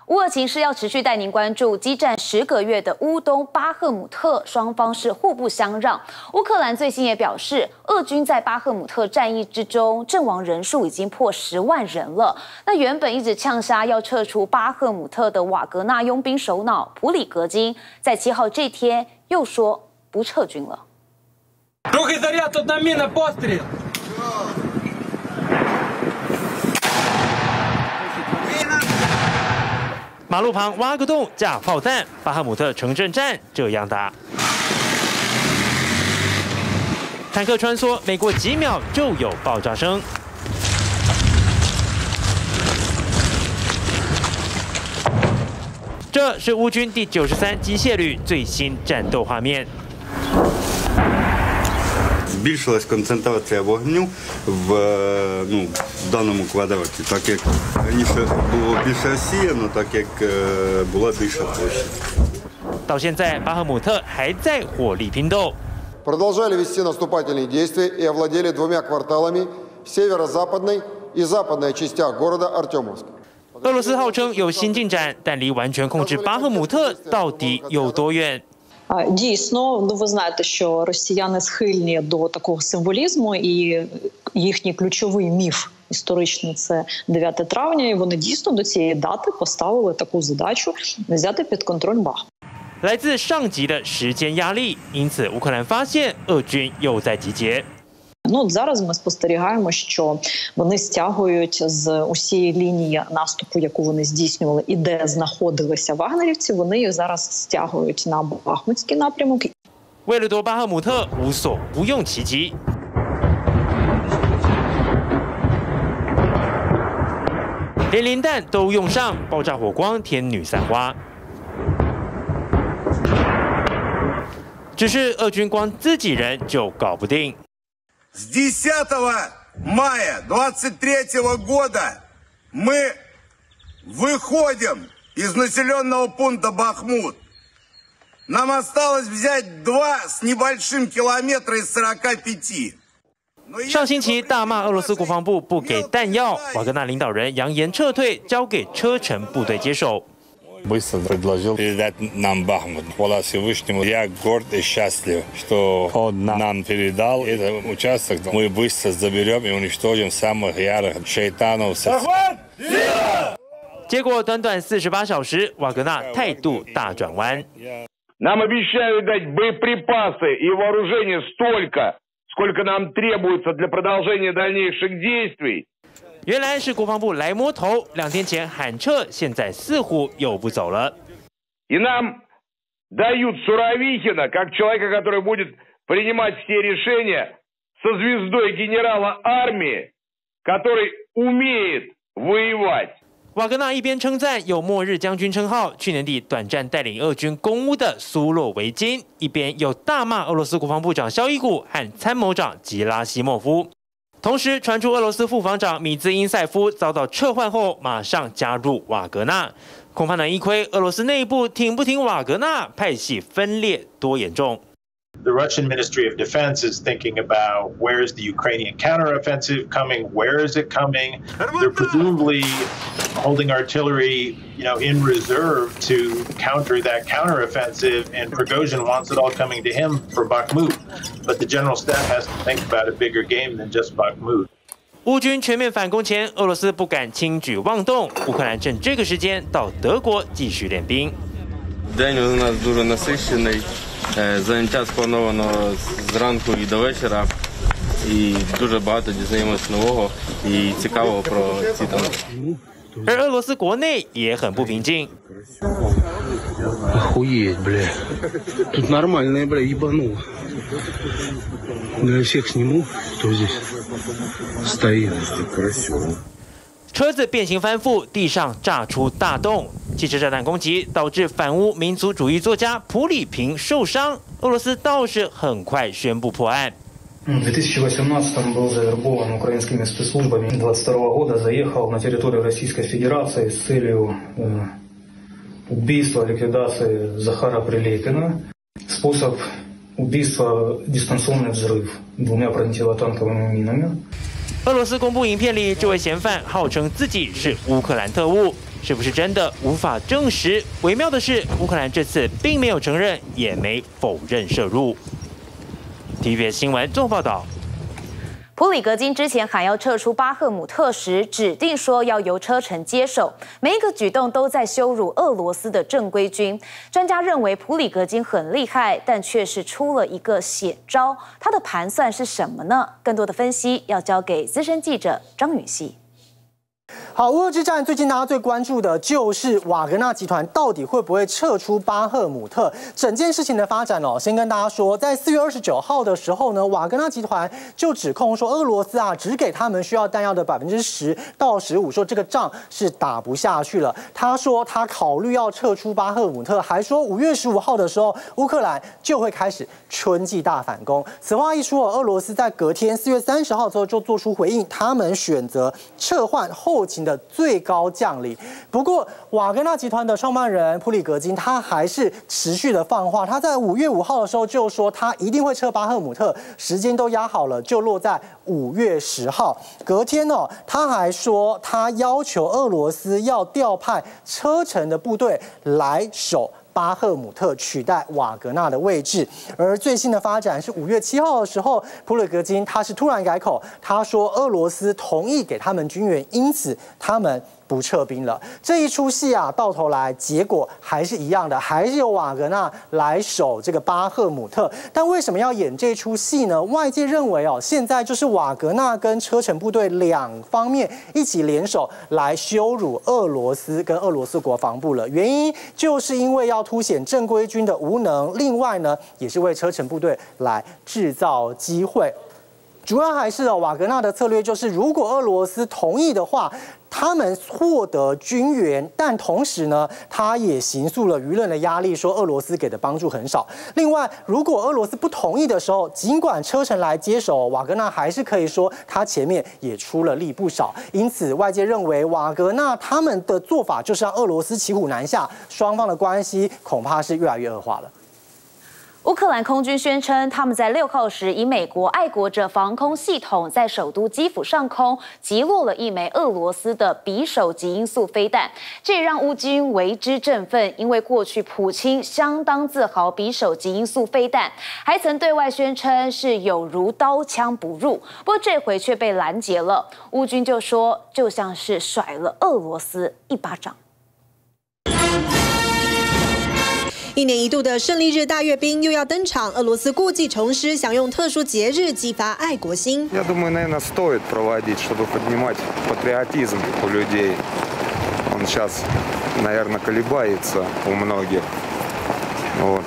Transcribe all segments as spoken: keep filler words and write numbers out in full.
乌俄情势要持续带您关注，激战十个月的乌东巴赫姆特，双方是互不相让。乌克兰最新也表示，俄军在巴赫姆特战役之中阵亡人数已经破十万人了。那原本一直呛杀要撤出巴赫姆特的瓦格纳佣兵首脑普里格金，在七号这天又说不撤军了。 马路旁挖个洞架炮弹，巴赫姆特城镇战这样打。坦克穿梭，每过几秒就有爆炸声。这是乌军第九十三机械旅最新战斗画面。 Збільшилась концентрація вогню в, ну, в даному квадраті, так як раніше було більше розсіяно, так як була більша площа. 到现在，巴赫姆特还在火力拼斗。 Продолжали вести наступательные действия и овладели двумя кварталами северо-западной и западной частях города Артемовск. 俄罗斯号称有新进展，但离完全控制巴赫姆特到底有多远？ Дійсно, ну ви знаєте, що росіяни схильні до такого символізму, і їхній ключовий міф історичний – це дев'яте травня, і вони дійсно до цієї дати поставили таку задачу взяти під контроль Бахмут. 来自上级的时间压力，因此乌克兰发现俄军又在集结。 Ну, от зараз ми спостерігаємо, що вони стягують з усієї лінії наступу, яку вони здійснювали, і де знаходилися вагнерівці, вони їх зараз стягують на Бахмутський напрямок. 为了夺巴赫姆特，无所不用其极。连磷弹都用上，爆炸火光，天女散花。只是俄军光自己人就搞不定。 С десятого мая двадцать третьего года мы выходим из населенного пункта Бахмут. Нам осталось взять два с небольшим километра из сорока пяти. 上星期大骂俄罗斯国防部不给弹药，瓦格纳领导人扬言撤退，交给车臣部队接手。 Быстро предложил передать нам Бахмут. Хвала Всевышнему, я горд и счастлив, что он нам передал этот участок. Мы быстро заберем и уничтожим самых ярых шайтанов. 结果短短四十八小时，瓦格纳态度大转弯。 Нам обещают дать боеприпасы и вооружение столько, сколько нам требуется для продолжения дальнейших действий. 原来是国防部来摸头，两天前喊撤，现在似乎又不走了。 И нам дают Суровикина как человека, который будет принимать все решения со звездой генерала армии, который умеет воевать. 瓦格纳一边称赞有末日将军称号，去年底短暂带领俄军攻乌的苏洛维金，一边又大骂俄罗斯国防部长肖伊古和参谋长吉拉西莫夫。 同时传出俄罗斯副防长米兹因塞夫遭到撤换后，马上加入瓦格纳，恐怕难一窥俄罗斯内部挺不挺瓦格纳，派系分裂多严重。 The Russian Ministry of Defense is thinking about where is the Ukrainian counteroffensive coming? Where is it coming? They're presumably holding artillery, you know, in reserve to counter that counteroffensive. And Prigozhin wants it all coming to him for Bakhmut, but the general staff has to think about a bigger game than just Bakhmut. 乌军全面反攻前，俄罗斯不敢轻举妄动，乌克兰趁这个时间到德国继续练兵。 День у нас дуже насичений. Заняття сплановано зранку і до вечора, і дуже багато дізнаємось нового і цікавого про ці танки. 而俄罗斯国内也很不平静。 Охуеть, бля. Тут нормальные, бля, ебануло. Я всех сниму, кто здесь стоит. Красиво. 车子变形翻覆，地上炸出大洞。汽车炸弹攻击导致反乌民族主义作家普里平受伤。俄罗斯倒是很快宣布破案。 В две тысячи восемнадцатом был завербован украинскими спецслужбами. двадцать второго года заехал на территорию Российской Федерации с целью э, убийства, ликвидации Захара Прилепина. Способ убийства – дистанционный взрыв двумя противотанковыми минами. 俄罗斯公布影片里，这位嫌犯号称自己是乌克兰特务， 是不是真的无法证实。微妙的是，乌克兰这次并没有承认，也没否认涉入。T V B S 新闻综合报道。 普里格金之前喊要撤出巴赫姆特时，指定说要由车臣接手，每一个举动都在羞辱俄罗斯的正规军。专家认为普里格金很厉害，但却是出了一个险招。他的盘算是什么呢？更多的分析要交给资深记者张允熙。 好，乌俄之战最近大家最关注的就是瓦格纳集团到底会不会撤出巴赫姆特？整件事情的发展哦，先跟大家说，在四月二十九号的时候呢，瓦格纳集团就指控说，俄罗斯啊只给他们需要弹药的百分之十到十五，说这个仗是打不下去了。他说他考虑要撤出巴赫姆特，还说五月十五号的时候，乌克兰就会开始春季大反攻。此话一出，俄罗斯在隔天四月三十号之后就做出回应，他们选择撤换后勤的最高将领。不过，瓦格纳集团的创办人普里格金他还是持续的放话，他在五月五号的时候就说他一定会撤巴赫姆特，时间都压好了，就落在五月十号。隔天哦，他还说他要求俄罗斯要调派车臣的部队来守巴赫姆特，取代瓦格纳的位置。而最新的发展是五月七号的时候，普里格金他是突然改口，他说俄罗斯同意给他们军援，因此他们不撤兵了。这一出戏啊，到头来结果还是一样的，还是由瓦格纳来守这个巴赫姆特。但为什么要演这出戏呢？外界认为哦，现在就是瓦格纳跟车臣部队两方面一起联手来羞辱俄罗斯跟俄罗斯国防部了。原因就是因为要凸显正规军的无能，另外呢，也是为车臣部队来制造机会。主要还是哦，瓦格纳的策略就是，如果俄罗斯同意的话，他们获得军援，但同时呢，他也形塑了舆论的压力，说俄罗斯给的帮助很少。另外，如果俄罗斯不同意的时候，尽管车臣来接手，瓦格纳还是可以说他前面也出了力不少。因此，外界认为瓦格纳他们的做法就是让俄罗斯骑虎难下，双方的关系恐怕是越来越恶化了。 乌克兰空军宣称，他们在六号时以美国爱国者防空系统在首都基辅上空击落了一枚俄罗斯的匕首级音速飞弹，这也让乌军为之振奋。因为过去普京相当自豪匕首级音速飞弹，还曾对外宣称是有如刀枪不入，不过这回却被拦截了。乌军就说，就像是甩了俄罗斯一巴掌。 一年一度的胜利日大阅兵又要登场，俄罗斯故技重施，想用特殊节日激发爱国心。 Я думаю, наверное, стоит проводить, чтобы поднимать патриотизм у людей. Он сейчас, наверное, колебается у многих. Вот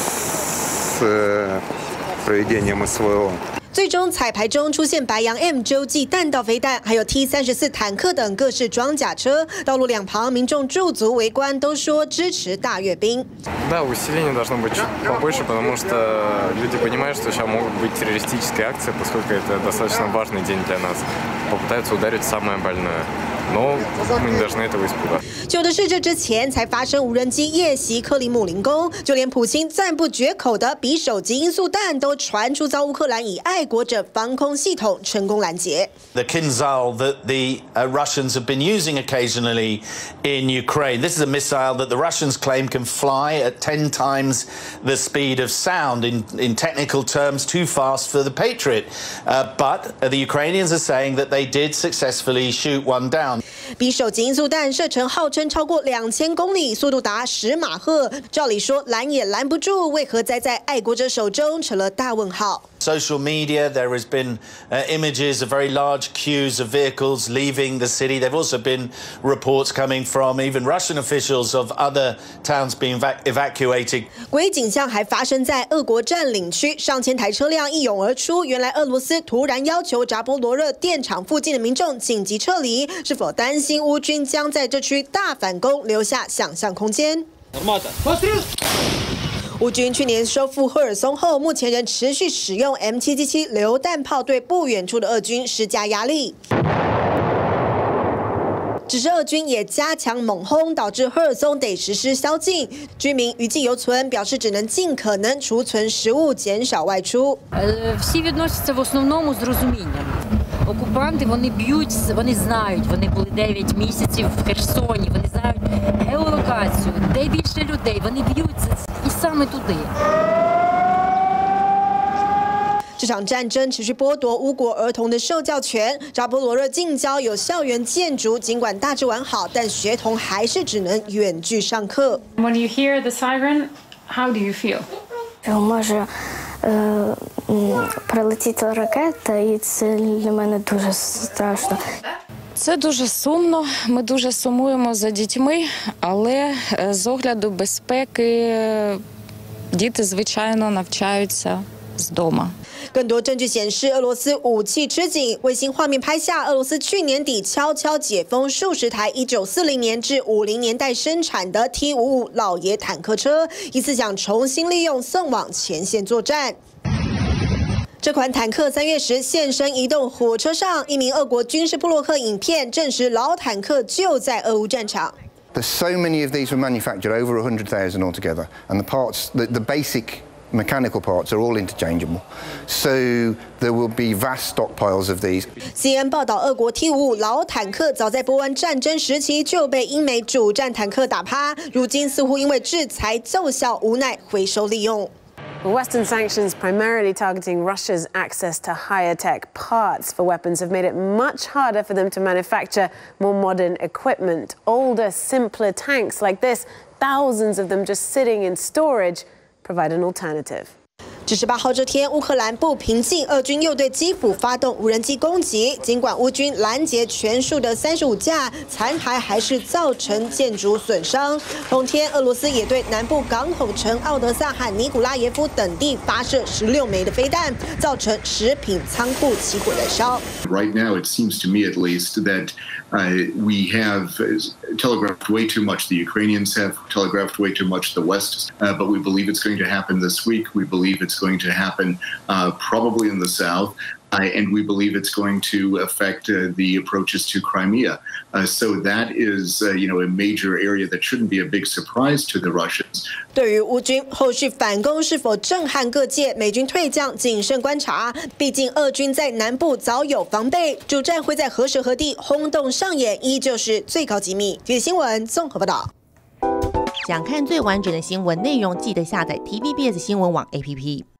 с проведением эс вэ о。 最终彩排中出现白杨 M 洲际弹道飞弹，还有 T 三十四坦克等各式装甲车。道路两旁民众驻足围观，都说支持大阅兵。 Да, усиление должно быть чуть побольше, потому что люди понимают, что сейчас могут быть террористические акции, поскольку это достаточно важный день для нас. Попытаются ударить самое больное. Но мы не должны этого испугаться. 就的是这之前才发生无人机夜袭克里姆林宫，就连普京赞不绝口的匕首级音速弹都传出遭乌克兰以爱国者防空系统成功拦截。 The Kinzhal that the uh, Russians have been using occasionally in Ukraine. This is a missile that the Russians claim can fly at ten times the speed of sound. In, in technical terms, too fast for the Patriot. Uh, but uh, the Ukrainians are saying that they did successfully shoot one down. 匕首级音速弹射程号称超过两千公里，速度达十马赫。照理说拦也拦不住，为何栽在爱国者手中成了大问号。 Social media, there has been uh, images of very large queues of vehicles leaving the city. There have also been reports coming from even Russian officials of other towns being evac evacuated. 诡异景象还发生在俄国占领区，上千台车辆一涌而出。原来俄罗斯突然要求扎波罗热电厂附近的民众紧急撤离，是否担心乌军将在这区大反攻，留下想象空间？乌军去年收复赫尔松后，目前仍持续使用 M 七七七榴弹炮对不远处的俄军施加压力。只是俄军也加强猛轰，导致赫尔松得实施宵禁，居民余悸犹存，表示只能尽可能储存食物，减少外出。 Всі відносяться в основному з розумінням. Окупанти вони б'ють, вони знають, вони були дев'ять місяців в Херсоні, вони знають. дітей. Вони б'ються і саме туди. 这场战争持续剥夺乌国儿童的受教权。扎波罗热近郊有校园建筑，尽管大致完好，但学童还是只能远距上课。 When you hear the siren, how do you feel? Може прилетіти ракета, і це для мене дуже страшно. Це дуже сумно. Ми дуже сумуємо за дітьми, але з огляду безпеки діти, звичайно, навчаються з дому. 更多证据显示，俄罗斯武器吃紧。卫星画面拍下，俄罗斯去年底悄悄解封数十台一九四零年至五零年代生产的 T 五五老爷坦克车，疑似想重新利用送往前线作战。这款坦克三月时现身移动火车上，一名俄国军事部落客影片证实老坦克就在俄乌战场。 There's so many of these were manufactured, over one hundred thousand altogether, and the parts, the, the basic mechanical parts are all interchangeable, so there will be vast stockpiles of these. C N N 报道，俄国 T 五五老坦克早在波湾战争时期就被英美主战坦克打趴，如今似乎因为制裁奏效，无奈回收利用。 Western sanctions primarily targeting Russia's access to higher tech parts for weapons have made it much harder for them to manufacture more modern equipment. Older, simpler tanks like this, thousands of them just sitting in storage, provide an alternative. 至十八号这天，乌克兰不平静，俄军又对基辅发动无人机攻击。尽管乌军拦截全数的三十五架残骸，还是造成建筑损伤。同天，俄罗斯也对南部港口城奥德萨和尼古拉耶夫等地发射十六枚的飞弹，造成食品仓库起火燃烧。 Right now, it seems to me, at least, that uh, we have telegraphed way too much. The Ukrainians have telegraphed way too much. The West, uh, but we believe it's going to happen this week. We believe it's going to happen uh, probably in the south, uh, and we believe it's going to affect uh, the approaches to Crimea. Uh, so that is, uh, you know, a major area that shouldn't be a big surprise to the Russians. 对于乌军后续反攻是否震撼各界，美军退将谨慎观察。毕竟俄军在南部早有防备，主战会在何时何地轰动上演，依旧是最高机密。体育新闻综合报道。 想看最完整的新闻内容，记得下载 T V B S 新闻网 A P P。